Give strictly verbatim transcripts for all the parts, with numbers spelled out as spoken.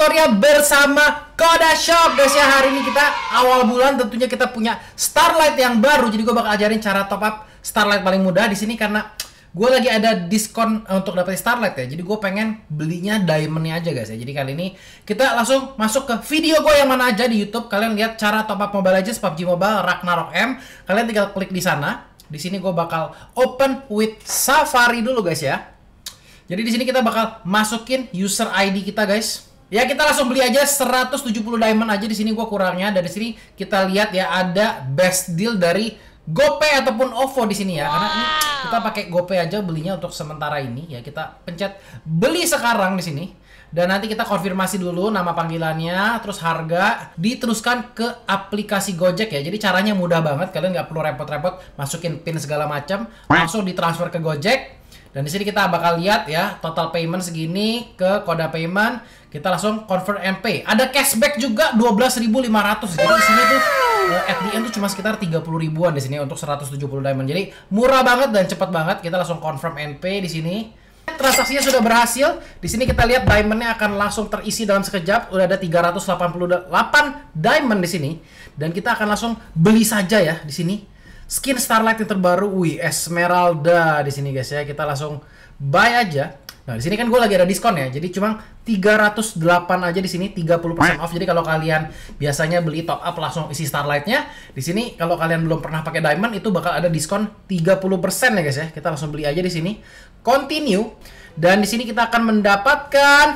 tutorial bersama Koda Shop guys ya. Hari ini kita awal bulan, tentunya kita punya Starlight yang baru. Jadi gue bakal ajarin cara top up Starlight paling mudah di sini karena gue lagi ada diskon untuk dapetin Starlight ya. Jadi gue pengen belinya diamondnya aja guys ya. Jadi kali ini kita langsung masuk ke video gue yang mana aja di YouTube. Kalian lihat cara top up Mobile Legends, P U B G Mobile, Ragnarok M. Kalian tinggal klik di sana. Di sini gue bakal open with Safari dulu guys ya. Jadi di sini kita bakal masukin user I D kita guys. Ya kita langsung beli aja seratus tujuh puluh diamond aja. Di sini gua kurangnya. Dan di sini kita lihat ya ada best deal dari GoPay ataupun OVO di sini ya. Karena ini kita pakai GoPay aja belinya untuk sementara ini ya. Kita pencet beli sekarang di sini. Dan nanti kita konfirmasi dulu nama panggilannya, terus harga, diteruskan ke aplikasi Gojek ya. Jadi caranya mudah banget, kalian nggak perlu repot-repot masukin PIN segala macam, langsung ditransfer ke Gojek. Dan di sini kita bakal lihat ya total payment segini ke kode payment, kita langsung convert and pay. Ada cashback juga dua belas ribu lima ratus. Jadi di sini tuh uh, at the end tuh cuma sekitar tiga puluh ribuan di sini untuk seratus tujuh puluh diamond. Jadi murah banget dan cepat banget. Kita langsung confirm and pay di sini. Transaksinya sudah berhasil. Di sini kita lihat diamondnya akan langsung terisi dalam sekejap. Udah ada tiga ratus delapan puluh delapan diamond di sini. Dan kita akan langsung beli saja ya di sini. Skin Starlight yang terbaru, wih, Esmeralda di sini guys ya. Kita langsung buy aja. Nah, di sini kan gue lagi ada diskon ya. Jadi cuma tiga ratus delapan aja di sini, tiga puluh persen off. Jadi kalau kalian biasanya beli top up langsung isi Starlight-nya, di sini kalau kalian belum pernah pakai diamond itu bakal ada diskon tiga puluh persen ya guys ya. Kita langsung beli aja di sini. Continue. Dan di sini kita akan mendapatkan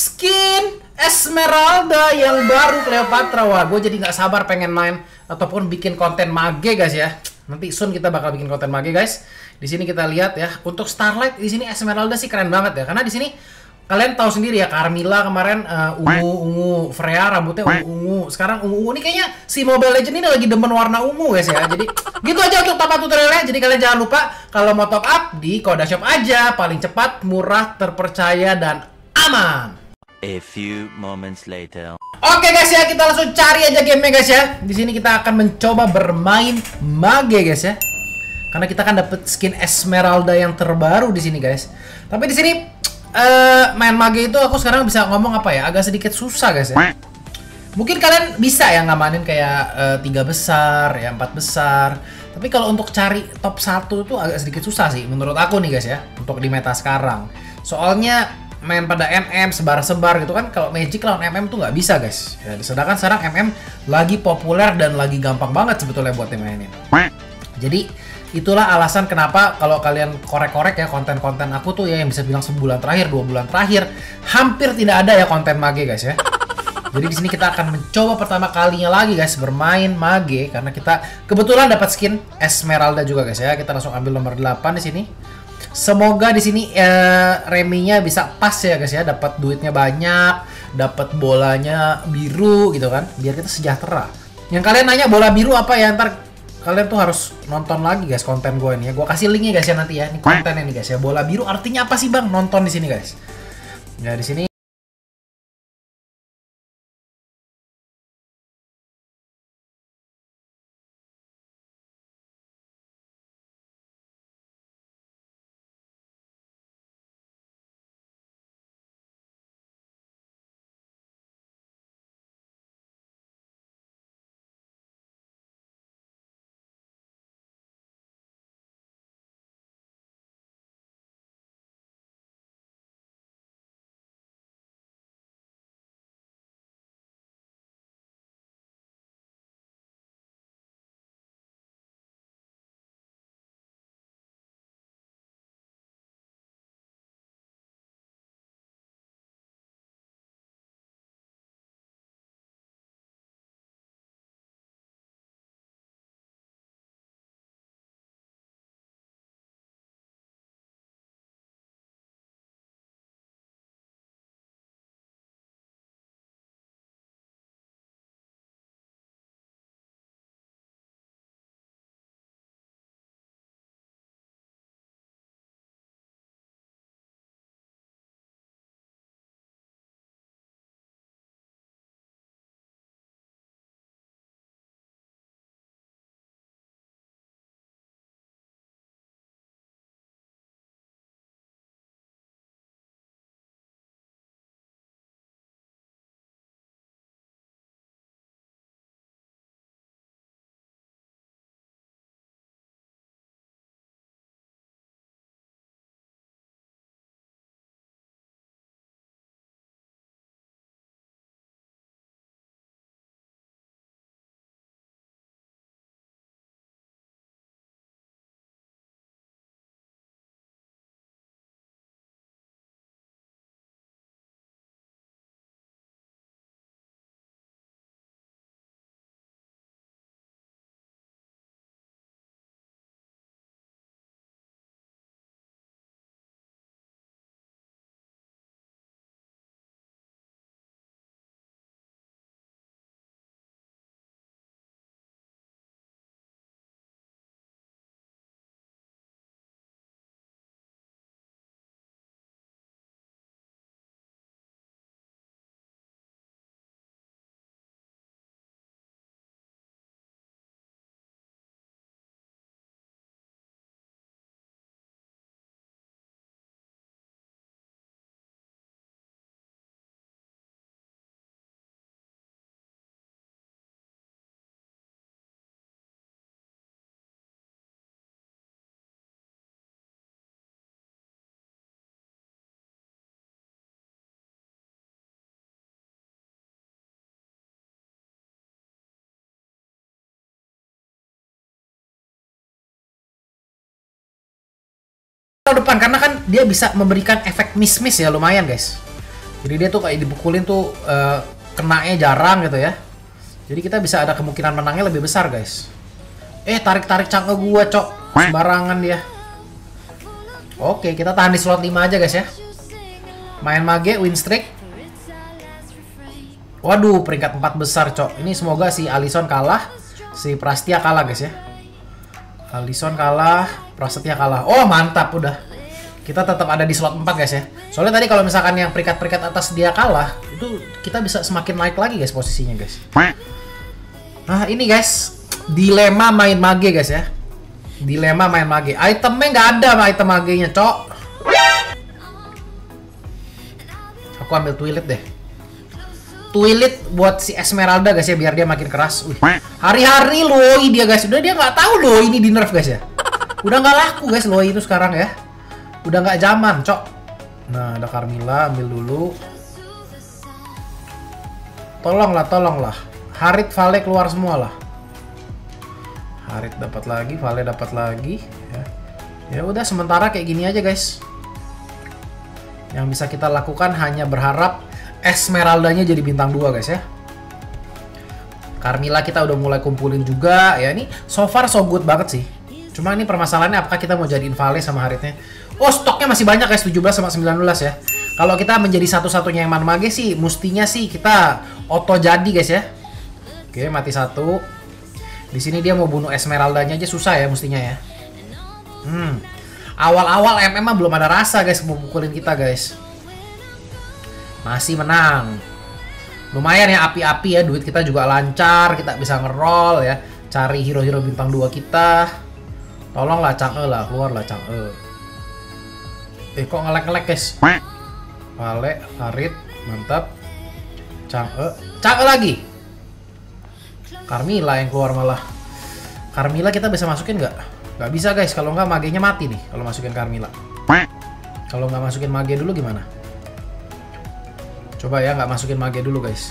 skin Esmeralda yang baru Cleopatra. Wah, gue jadi nggak sabar pengen main ataupun bikin konten mage guys ya. Nanti soon kita bakal bikin konten mage guys. Di sini kita lihat ya untuk Starlight di sini Esmeralda sih keren banget ya. Karena di sini kalian tahu sendiri ya Carmilla kemarin uh, ungu ungu, Freya rambutnya ungu ungu. Sekarang ungu ungu ini kayaknya si Mobile Legends ini lagi demen warna ungu guys ya. Jadi gitu aja untuk top up tutorialnya. Jadi kalian jangan lupa kalau mau top up di Koda Shop aja, paling cepat, murah, terpercaya dan aman. A few moments later. Oke guys ya, kita langsung cari aja gamenya guys ya. Di sini kita akan mencoba bermain mage guys ya. Karena kita kan dapet skin Esmeralda yang terbaru di sini guys. Tapi di sini uh, main mage itu aku sekarang bisa ngomong apa ya? Agak sedikit susah guys ya. Mungkin kalian bisa ya ngamanin kayak uh, tiga besar, ya empat besar. Tapi kalau untuk cari top satu itu agak sedikit susah sih menurut aku nih guys ya. Untuk di meta sekarang. Soalnya main pada M M sebar-sebar gitu kan, kalau Magic lawan M M tuh nggak bisa guys ya, sedangkan sekarang M M lagi populer dan lagi gampang banget sebetulnya buat dimainin. Jadi itulah alasan kenapa kalau kalian korek-korek ya konten-konten aku tuh ya yang bisa bilang sebulan terakhir, dua bulan terakhir hampir tidak ada ya konten mage guys ya. Jadi di sini kita akan mencoba pertama kalinya lagi guys bermain mage karena kita kebetulan dapat skin Esmeralda juga guys ya. Kita langsung ambil nomor delapan di sini. Semoga di sini eh, reminya bisa pas ya guys ya, dapat duitnya banyak, dapat bolanya biru gitu kan, biar kita sejahtera. Yang kalian nanya bola biru apa ya, ntar kalian tuh harus nonton lagi guys konten gue ini ya. Gue kasih linknya guys ya nanti ya, ini kontennya nih guys ya. Bola biru artinya apa sih bang? Nonton di sini guys. Ya di sini. taruh depan karena kan dia bisa memberikan efek miss-miss ya, lumayan guys. Jadi dia tuh kayak dipukulin tuh uh, kenanya jarang gitu ya. Jadi kita bisa ada kemungkinan menangnya lebih besar guys. Eh tarik-tarik cangke gua cok, sembarangan dia. Oke kita tahan di slot lima aja guys ya. Main mage win streak. Waduh peringkat empat besar cok. Ini semoga si Alisson kalah, si Prasetya kalah guys ya. Alisson kalah, Prasetya kalah. Oh mantap udah. Kita tetap ada di slot empat guys ya. Soalnya tadi kalau misalkan yang peringkat-peringkat atas dia kalah, itu kita bisa semakin naik lagi guys posisinya guys. Nah ini guys, dilema main mage guys ya. Dilema main mage. Itemnya nggak ada item magenya cok. Aku ambil toilet deh. Toilet buat si Esmeralda guys ya, biar dia makin keras. Wih, hari-hari Loi dia guys. Udah dia nggak tahu loh ini di nerf guys ya. Udah nggak laku guys Loi itu sekarang ya. Udah nggak zaman cok. Nah ada Carmilla, ambil dulu. Tolonglah, tolonglah. Harit, Vale keluar semua lah. Harit dapat lagi, Vale dapat lagi. Ya, ya udah sementara kayak gini aja guys. Yang bisa kita lakukan hanya berharap Esmeraldanya jadi bintang dua guys ya. Carmilla kita udah mulai kumpulin juga ya. Ini so far so good banget sih. Cuma ini permasalahannya apakah kita mau jadiin Vale sama Haritnya. Oh stoknya masih banyak guys, tujuh belas sama sembilan belas ya. Kalau kita menjadi satu-satunya yang man mage sih mestinya sih kita auto jadi guys ya. Oke mati satu. Di sini dia mau bunuh Esmeraldanya aja susah ya mestinya ya. Hmm. Awal-awal M M mah belum ada rasa guys mau pukulin kita guys. Masih menang. Lumayan ya api-api ya, duit kita juga lancar, kita bisa ngeroll ya. Cari hero-hero bintang dua kita. Tolonglah Chang'e lah, keluarlah Chang'e. Eh kok ngelek-ngelek guys. Vale, Harit, mantap. Chang'e, Chang'e lagi. Carmilla yang keluar malah. Carmilla kita bisa masukin nggak? Nggak bisa guys, kalau nggak magenya mati nih kalau masukin Carmilla. Kalau nggak masukin mage dulu gimana? Coba ya nggak masukin mage dulu guys.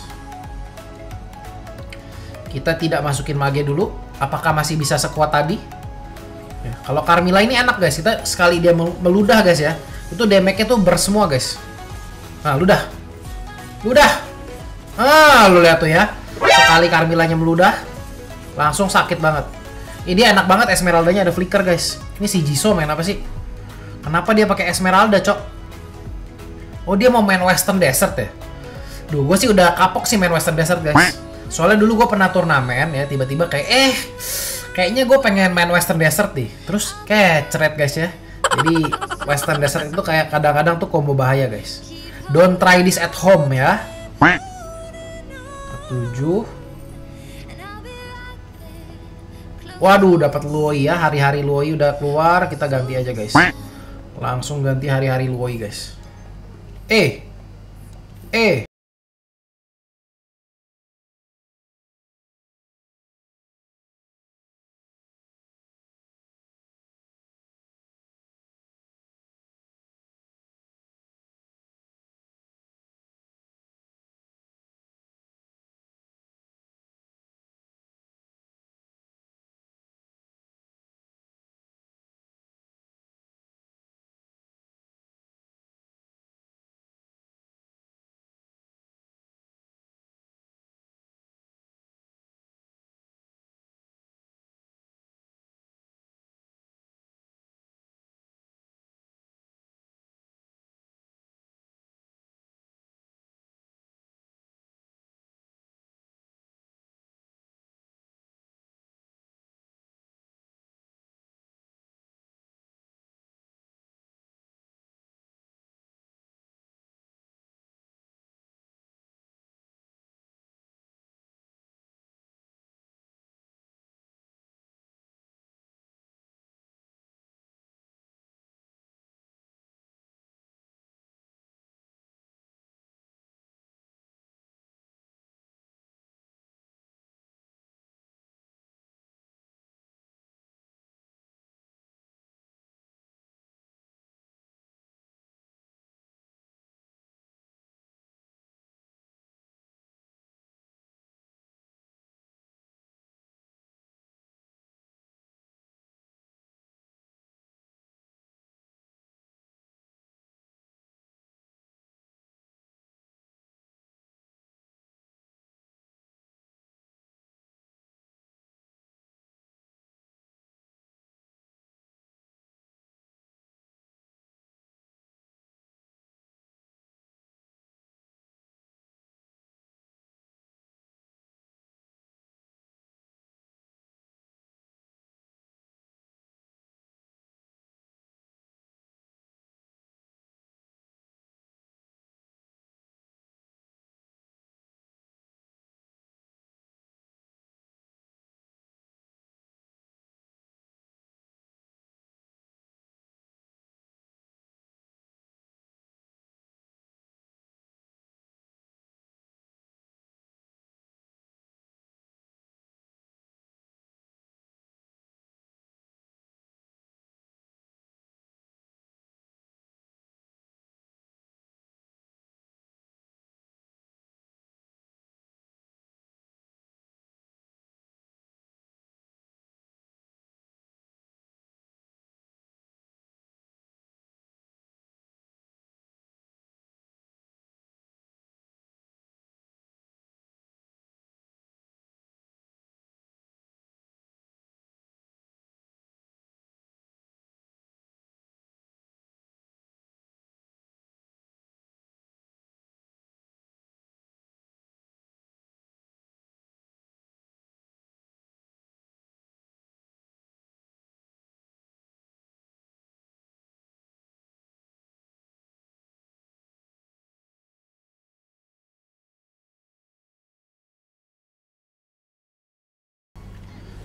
Kita tidak masukin mage dulu. Apakah masih bisa sekuat tadi? Ya, kalau Carmilla ini enak guys. Kita sekali dia meludah guys ya. Itu damage-nya tuh bersemua guys. Nah ludah. Ludah. Ah lu lihat tuh ya. Sekali Carmillanya meludah. Langsung sakit banget. Ini dia enak banget Esmeraldanya ada flicker guys. Ini si Jisoo main apa sih? Kenapa dia pakai Esmeralda cok? Oh dia mau main Western Desert ya? Duh, gue sih udah kapok sih main Western Desert guys. Soalnya dulu gue pernah turnamen ya, tiba-tiba kayak eh kayaknya gue pengen main Western Desert nih. Terus kayak ceret guys ya. Jadi Western Desert itu kayak kadang-kadang tuh combo bahaya guys. Don't try this at home ya. tujuh. Waduh, dapat Luoi ya. Hari-hari Luoi udah keluar, kita ganti aja guys. Langsung ganti hari-hari Luoi guys. Eh. Eh.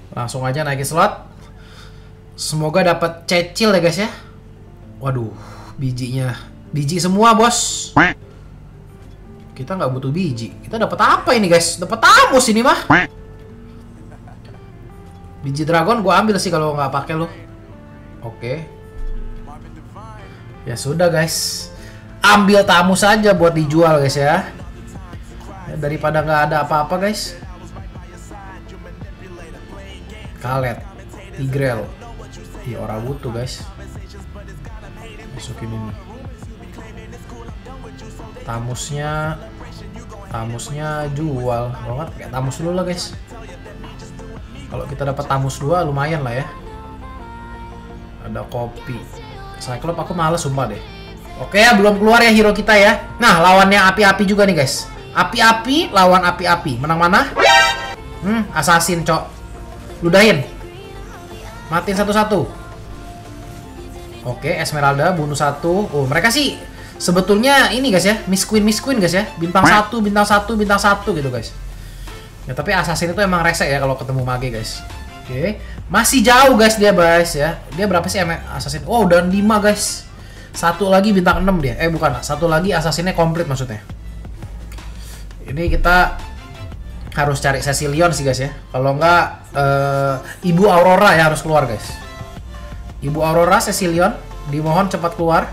Langsung aja naikin slot. Semoga dapat cecil ya guys ya. Waduh, bijinya biji semua bos. Kita nggak butuh biji. Kita dapat apa ini guys? Dapat tamus ini mah. Biji dragon gua ambil sih kalau nggak pakai lo. Oke. Ya sudah guys. Ambil tamus saja buat dijual guys ya. Ya daripada nggak ada apa-apa guys. Kalet, Tigrel. Ih, orang butuh guys. Masukin ini. Tamusnya, tamusnya jual. Banget kayak tamus dulu lah guys. Kalau kita dapat tamus dua lumayan lah ya. Ada kopi. Cyclops aku males sumpah deh. Oke ya, belum keluar ya hero kita ya. Nah, lawannya api-api juga nih guys. Api-api lawan api-api. Menang mana? Hmm, assassin cok. Ludahin. Matiin satu-satu. Oke, Esmeralda bunuh satu. Oh, mereka sih sebetulnya ini guys ya, Miss Queen Miss Queen guys ya. Bintang satu, bintang satu, bintang satu gitu guys. Ya tapi assassin itu emang rese ya kalau ketemu mage guys. Oke, masih jauh guys dia guys ya. Dia berapa sih assassin? Oh, udah lima guys. Satu lagi bintang enam dia. Eh bukan, satu lagi assassinnya komplit maksudnya. Ini kita harus cari Cecilion sih guys ya. Kalau enggak uh, Ibu Aurora ya harus keluar guys. Ibu Aurora Cecilion, dimohon cepat keluar.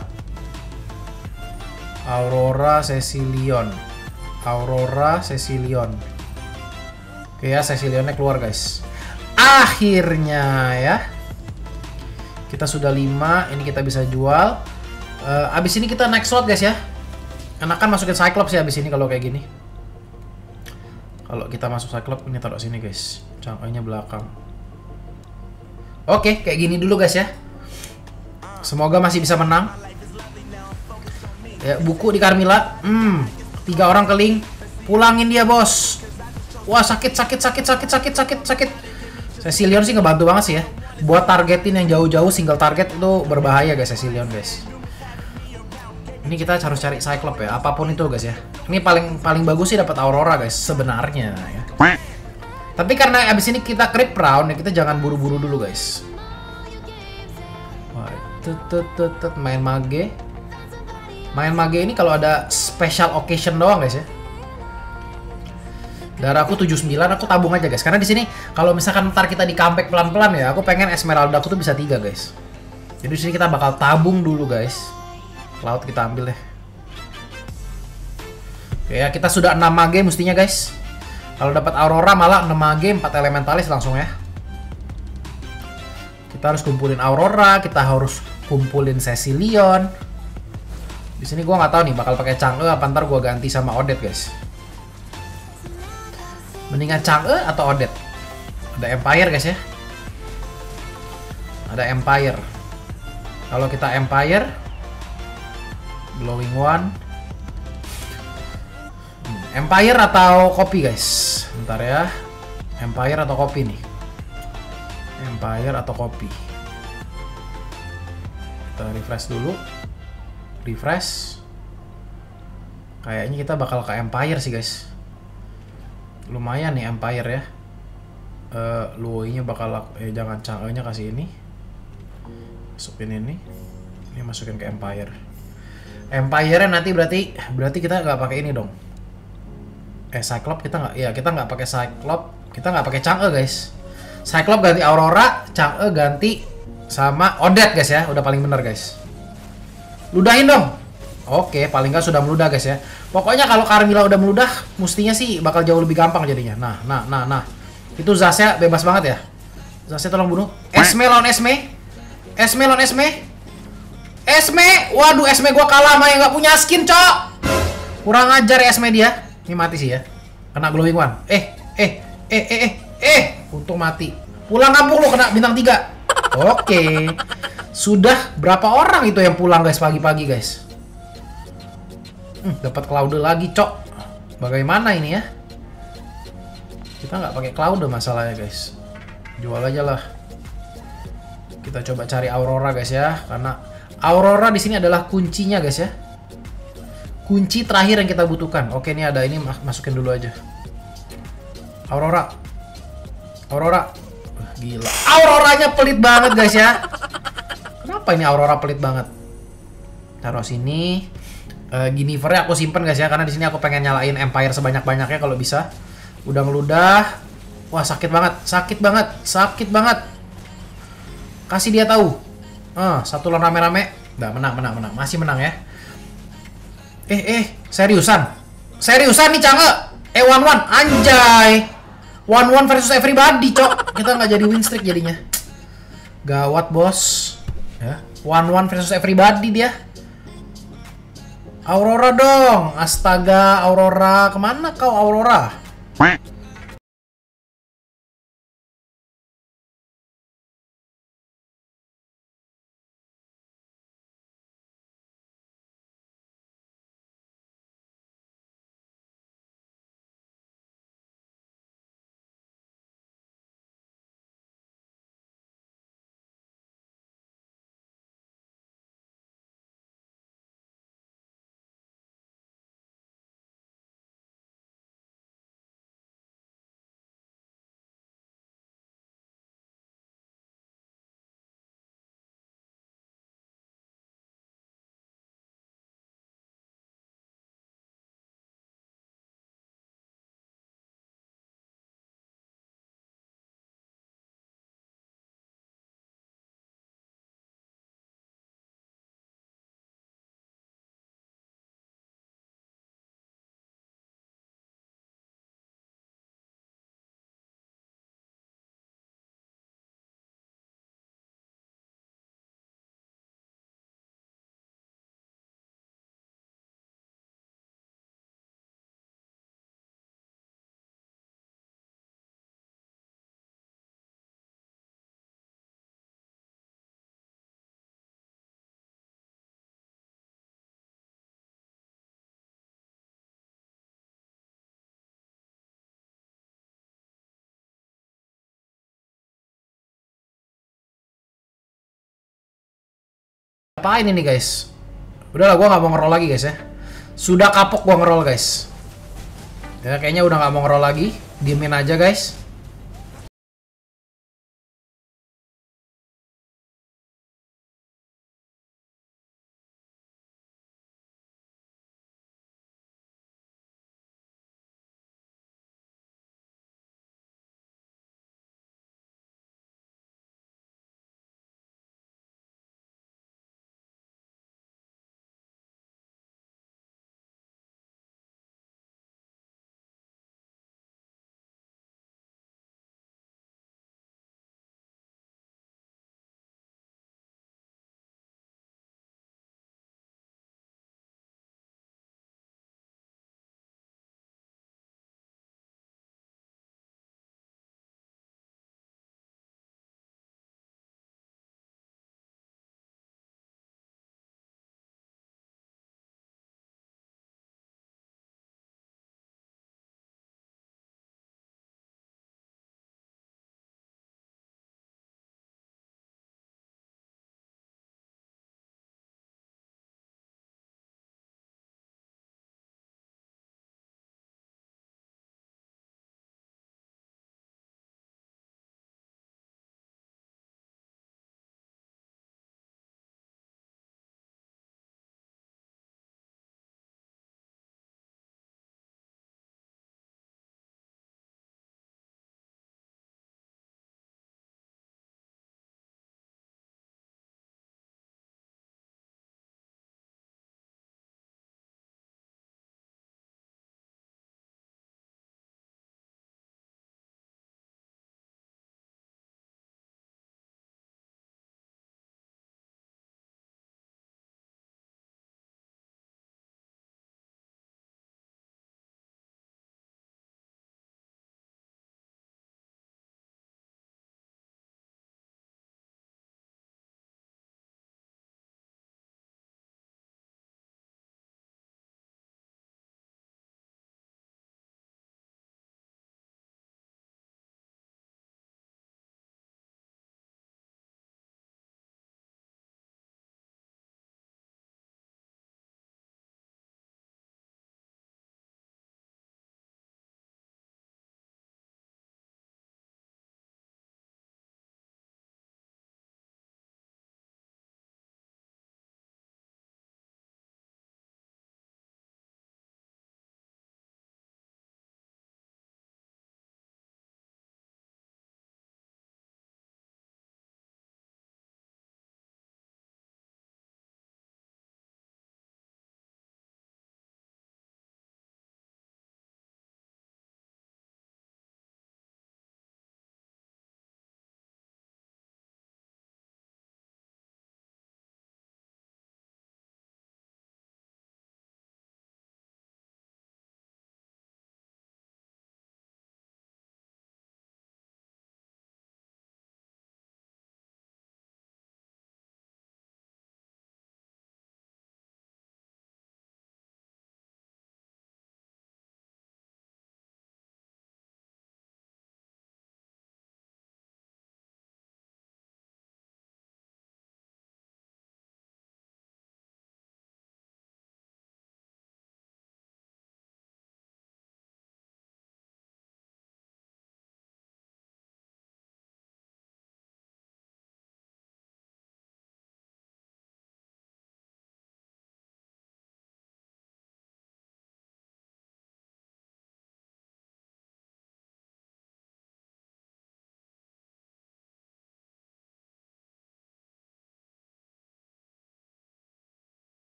Aurora Cecilion. Aurora Cecilion. Oke ya, Cecilionnya keluar guys. Akhirnya ya. Kita sudah lima, ini kita bisa jual. Uh, abis ini kita naik slot guys ya. Enakan masukin Cyclops ya abis ini kalau kayak gini. Kalau kita masuk Cyclops ini taruh sini guys. Cangkangnya belakang. Oke, kayak gini dulu guys ya. Semoga masih bisa menang. Ya, buku di Carmilla. Hmm, tiga orang keling. Pulangin dia bos. Wah sakit sakit sakit sakit sakit sakit sakit. Cecilion sih ngebantu banget sih ya. Buat targetin yang jauh-jauh single target itu berbahaya guys Cecilion guys. Ini kita harus cari Cyclops ya, apapun itu guys ya. Ini paling paling bagus sih dapat Aurora guys sebenarnya ya. Tapi karena abis ini kita creep round ya, kita jangan buru-buru dulu guys. Wah, tut, tut, tut, tut. Main mage. Main mage ini kalau ada special occasion doang guys ya. Darahku tujuh puluh sembilan, aku tabung aja guys. Karena di sini kalau misalkan ntar kita di comeback pelan-pelan ya, aku pengen Esmeralda aku tuh bisa tiga guys. Jadi di sini kita bakal tabung dulu guys. Cloud kita ambil deh. Oke ya, kita sudah enam mage mestinya guys. Kalau dapat Aurora malah enam mage, empat elementalis langsung ya. Kita harus kumpulin Aurora, kita harus kumpulin Cecilion. Di sini gua nggak tahu nih bakal pakai Chang'e apa ntar gua ganti sama Odette guys. Mendingan Chang'e atau Odette? Ada Empire guys ya. Ada Empire. Kalau kita Empire Glowing One. Empire atau kopi guys? Bentar ya. Empire atau kopi nih? Empire atau kopi? Kita refresh dulu. Refresh. Kayaknya kita bakal ke Empire sih guys. Lumayan nih Empire ya. Uh, Luoy-nya bakal eh jangan Chang'e-nya kasih ini. Masukin ini. Ini masukin ke Empire. Empire nanti berarti berarti kita nggak pakai ini dong. Eh Cyclops kita nggak, ya kita nggak pakai Cyclops, kita nggak pakai Chang'e guys. Cyclops ganti Aurora, Chang'e ganti sama Odette guys ya, udah paling bener guys. Ludahin dong. Oke, paling nggak sudah meludah guys ya. Pokoknya kalau Carmilla udah meludah, mestinya sih bakal jauh lebih gampang jadinya. Nah, nah, nah, nah. Itu Zasya bebas banget ya. Zasya tolong bunuh. Esme lawan Esme. Esme lawan Esme. Esme, waduh Esme gua kalah sama yang nggak punya skin, cok. Kurang ajar ya Esme dia. Ini mati sih ya. Kena glowing one. Eh, eh, eh, eh, eh, eh. Untung mati. Pulang kampung lu kena bintang tiga. Oke. Sudah berapa orang itu yang pulang guys pagi-pagi guys? Hmm, dapat Cloud lagi, cok. Bagaimana ini ya? Kita nggak pakai Cloud masalahnya guys. Jual aja lah. Kita coba cari Aurora guys ya, karena Aurora di sini adalah kuncinya guys ya. Kunci terakhir yang kita butuhkan. Oke, ini ada ini masukin dulu aja. Aurora. Aurora. Gila. Auroranya pelit banget guys ya. Kenapa ini Aurora pelit banget? Taruh sini. Uh, Guinevere aku simpen guys ya, karena di sini aku pengen nyalain Empire sebanyak-banyaknya kalau bisa. Udah ngeludah. Wah, sakit banget, sakit banget, sakit banget. Kasih dia tahu. Ah, uh, satu lawan rame-rame. Udah menang, menang, menang. Masih menang ya. Eh, eh, seriusan. Seriusan nih Cange. Eh, one one, anjay. one one versus everybody, cok. Kita nggak jadi win streak jadinya. Gawat, bos. Ya, one one versus everybody dia. Aurora dong. Astaga, Aurora. Kemana kau, Aurora? Apain ini guys? Udahlah, gua nggak mau ngerol lagi guys ya. Sudah kapok gua ngerol guys. Ya kayaknya udah nggak mau ngerol lagi. Diemin aja guys.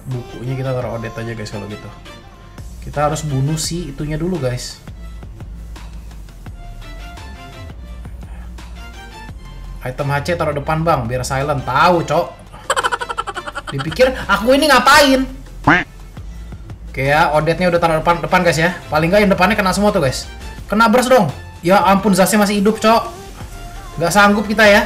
bukunya kita taruh Odette aja guys kalau gitu. Kita harus bunuh si itunya dulu guys. Item H C taruh depan bang, biar silent. Tahu cok. Dipikir aku ini ngapain? Oke ya, Odette-nya udah taruh depan depan guys ya. Paling nggak yang depannya kena semua tuh guys. Kena burst dong. Ya ampun, Zase masih hidup cok. Nggak sanggup kita ya.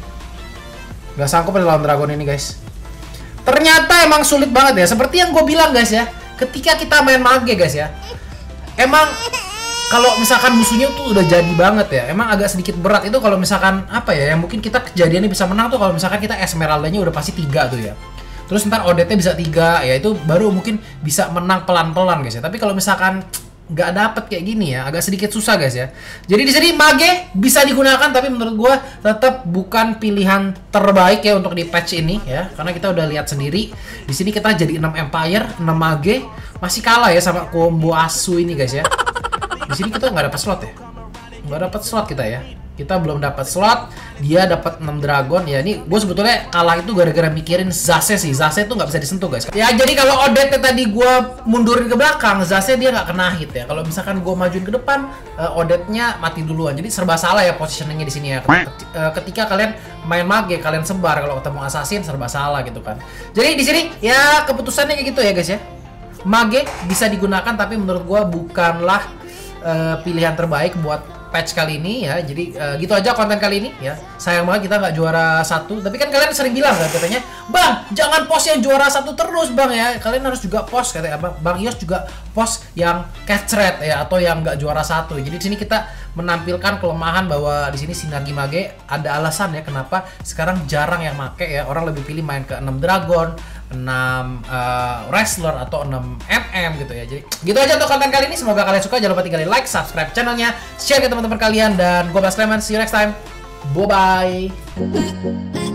Nggak sanggup pada lawan dragon ini guys. Ternyata emang sulit banget ya. Seperti yang gue bilang guys ya. Ketika kita main mage guys ya. Emang kalau misalkan musuhnya tuh udah jadi banget ya, emang agak sedikit berat itu kalau misalkan apa ya, yang mungkin kita kejadiannya bisa menang tuh kalau misalkan kita Esmeralda-nya udah pasti tiga tuh ya. Terus ntar Odette-nya bisa tiga, ya itu baru mungkin bisa menang pelan-pelan guys ya. Tapi kalau misalkan nggak dapet kayak gini ya, agak sedikit susah guys ya. Jadi di sini mage bisa digunakan, tapi menurut gua tetap bukan pilihan terbaik ya untuk di patch ini ya, karena kita udah lihat sendiri di sini kita jadi enam Empire, enam mage, masih kalah ya sama combo Asu ini guys ya. Di sini kita nggak dapat slot ya, nggak dapat slot kita ya. Kita belum dapat slot, dia dapat enam dragon ya. Ini gue sebetulnya kalah itu gara-gara mikirin Zase sih. Zase tuh nggak bisa disentuh guys. Ya jadi kalau Odette tadi gue mundurin ke belakang, Zase dia nggak kena hit ya. Kalau misalkan gue majuin ke depan, uh, Odette-nya mati duluan. Jadi serba salah ya positioningnya di sini ya. Ketika kalian main mage, kalian sebar, kalau ketemu assassin serba salah gitu kan. Jadi di sini ya keputusannya kayak gitu ya guys ya. Mage bisa digunakan, tapi menurut gue bukanlah uh, pilihan terbaik buat patch kali ini ya. Jadi uh, gitu aja konten kali ini ya. Sayang banget kita nggak juara satu. Tapi kan kalian sering bilang kan katanya, bang jangan post yang juara satu terus bang ya. Kalian harus juga post katanya apa? Bang Yos juga post yang catch rate ya, atau yang nggak juara satu. Jadi di sini kita menampilkan kelemahan bahwa di sini sinergi mage ada alasan ya kenapa sekarang jarang yang make ya. Orang lebih pilih main ke enam dragon, enam uh, wrestler atau enam M M gitu ya. Jadi gitu aja untuk konten kali ini. Semoga kalian suka. Jangan lupa tinggalin like, subscribe channelnya, share ke teman-teman kalian, dan gue Bas Clement. See you next time. Bye bye.